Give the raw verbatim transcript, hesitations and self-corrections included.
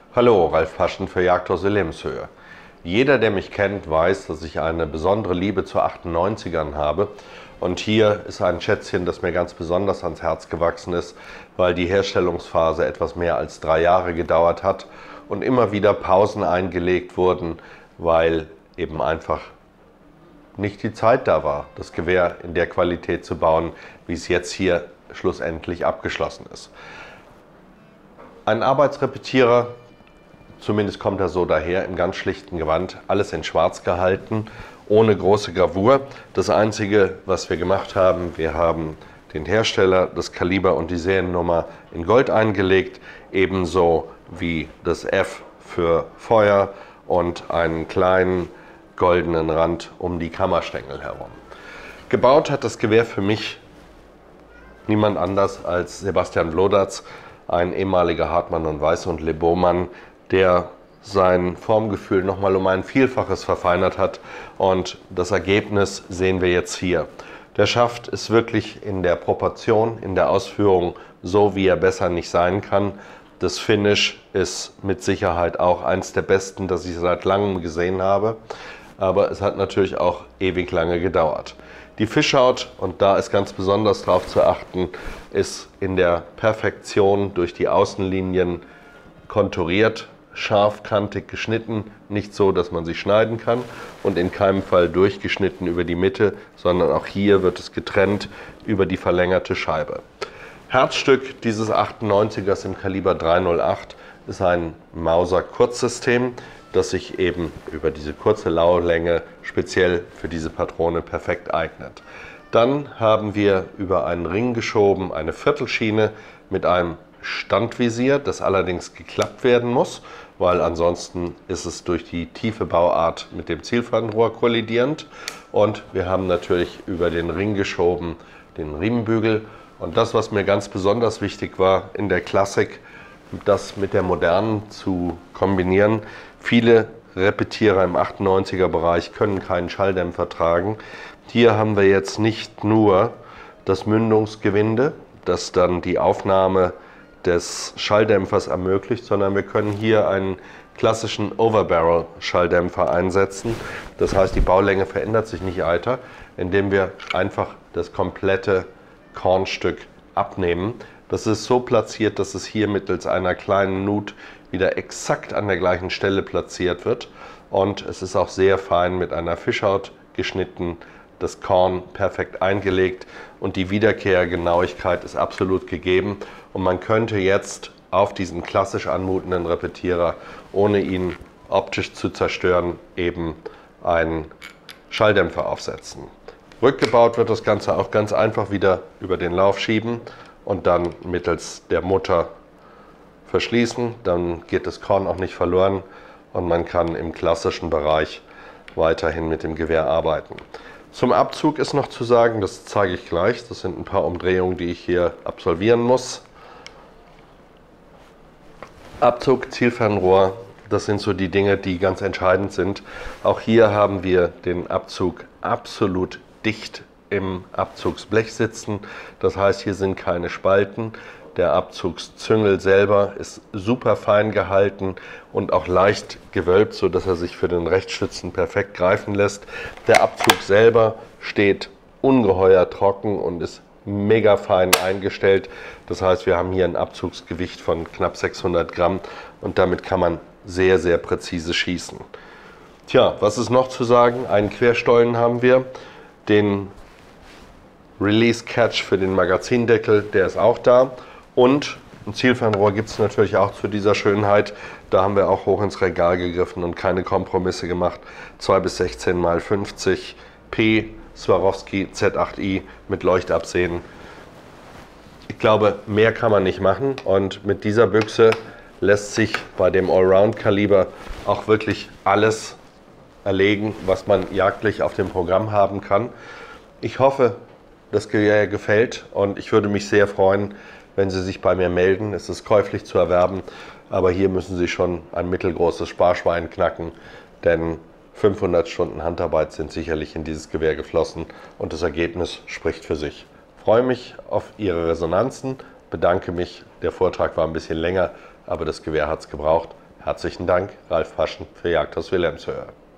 Hallo, Ralf Paschen für Jagdhause Lemshöhe. Jeder, der mich kennt, weiß, dass ich eine besondere Liebe zu achtundneunzigern habe. Und hier ist ein Schätzchen, das mir ganz besonders ans Herz gewachsen ist, weil die Herstellungsphase etwas mehr als drei Jahre gedauert hat und immer wieder Pausen eingelegt wurden, weil eben einfach nicht die Zeit da war, das Gewehr in der Qualität zu bauen, wie es jetzt hier schlussendlich abgeschlossen ist. Ein Arbeitsrepetierer, zumindest kommt er so daher, im ganz schlichten Gewand, alles in schwarz gehalten, ohne große Gravur. Das Einzige, was wir gemacht haben, wir haben den Hersteller, das Kaliber und die Seriennummer in Gold eingelegt, ebenso wie das F für Feuer und einen kleinen goldenen Rand um die Kammerstängel herum. Gebaut hat das Gewehr für mich niemand anders als Sebastian Blodatz, ein ehemaliger Hartmann und Weiß und Le Beau-Mann, der sein Formgefühl nochmal um ein Vielfaches verfeinert hat, und das Ergebnis sehen wir jetzt hier. Der Schaft ist wirklich in der Proportion, in der Ausführung so, wie er besser nicht sein kann. Das Finish ist mit Sicherheit auch eins der besten, das ich seit langem gesehen habe, aber es hat natürlich auch ewig lange gedauert. Die Fischhaut, und da ist ganz besonders darauf zu achten, ist in der Perfektion durch die Außenlinien konturiert, scharfkantig geschnitten, nicht so, dass man sie schneiden kann, und in keinem Fall durchgeschnitten über die Mitte, sondern auch hier wird es getrennt über die verlängerte Scheibe. Herzstück dieses achtundneunzigers im Kaliber drei null acht ist ein Mauser-Kurzsystem, das sich eben über diese kurze Laulänge speziell für diese Patrone perfekt eignet. Dann haben wir über einen Ring geschoben eine Viertelschiene mit einem Standvisier, das allerdings geklappt werden muss, weil ansonsten ist es durch die tiefe Bauart mit dem Zielfernrohr kollidierend. Und wir haben natürlich über den Ring geschoben den Riemenbügel. Und das, was mir ganz besonders wichtig war in der Klassik, das mit der modernen zu kombinieren. Viele Repetierer im achtundneunziger Bereich können keinen Schalldämpfer tragen. Hier haben wir jetzt nicht nur das Mündungsgewinde, das dann die Aufnahme des Schalldämpfers ermöglicht, sondern wir können hier einen klassischen Overbarrel-Schalldämpfer einsetzen. Das heißt, die Baulänge verändert sich nicht weiter, indem wir einfach das komplette Kornstück abnehmen. Das ist so platziert, dass es hier mittels einer kleinen Nut wieder exakt an der gleichen Stelle platziert wird. Und es ist auch sehr fein mit einer Fischhaut geschnitten, das Korn perfekt eingelegt und die Wiederkehrgenauigkeit ist absolut gegeben. Und man könnte jetzt auf diesen klassisch anmutenden Repetierer, ohne ihn optisch zu zerstören, eben einen Schalldämpfer aufsetzen. Rückgebaut wird das Ganze auch ganz einfach wieder über den Lauf schieben und dann mittels der Mutter verschließen. Dann geht das Korn auch nicht verloren und man kann im klassischen Bereich weiterhin mit dem Gewehr arbeiten. Zum Abzug ist noch zu sagen, das zeige ich gleich, das sind ein paar Umdrehungen, die ich hier absolvieren muss. Abzug, Zielfernrohr, das sind so die Dinge, die ganz entscheidend sind. Auch hier haben wir den Abzug absolut dicht im Abzugsblech sitzen. Das heißt, hier sind keine Spalten. Der Abzugszüngel selber ist super fein gehalten und auch leicht gewölbt, sodass er sich für den Rechtsschützen perfekt greifen lässt. Der Abzug selber steht ungeheuer trocken und ist mega fein eingestellt. Das heißt, wir haben hier ein Abzugsgewicht von knapp sechshundert Gramm und damit kann man sehr, sehr präzise schießen. Tja, was ist noch zu sagen? Einen Querstollen haben wir, den Release Catch für den Magazindeckel, der ist auch da. Und ein Zielfernrohr gibt es natürlich auch zu dieser Schönheit. Da haben wir auch hoch ins Regal gegriffen und keine Kompromisse gemacht. zwei bis sechzehn mal fünfzig P Swarovski Z acht i mit Leuchtabsehen. Ich glaube, mehr kann man nicht machen. Und mit dieser Büchse lässt sich bei dem Allround-Kaliber auch wirklich alles erlegen, was man jagdlich auf dem Programm haben kann. Ich hoffe, das Gewehr gefällt und ich würde mich sehr freuen, wenn Sie sich bei mir melden. Es ist käuflich zu erwerben, aber hier müssen Sie schon ein mittelgroßes Sparschwein knacken, denn fünfhundert Stunden Handarbeit sind sicherlich in dieses Gewehr geflossen und das Ergebnis spricht für sich. Ich freue mich auf Ihre Resonanzen, bedanke mich. Der Vortrag war ein bisschen länger, aber das Gewehr hat es gebraucht. Herzlichen Dank, Ralf Paschen für Jagdhaus Wilhelmshöhe.